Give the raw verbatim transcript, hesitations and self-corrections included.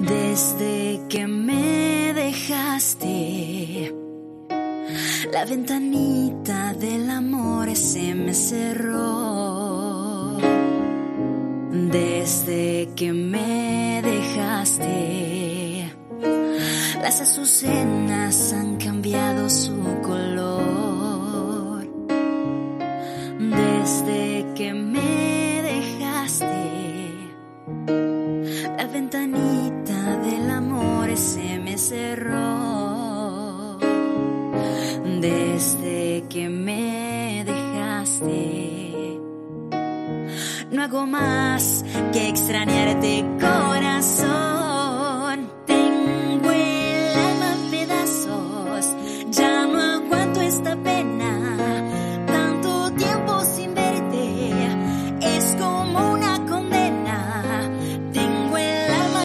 Desde que me dejaste, la ventanita del amor se me cerró. Desde que me dejaste, las azucenas han cambiado su color. Desde que me dejaste, la ventanita del amor se me cerró. Desde que me dejaste, no hago más que extrañarte, corazón.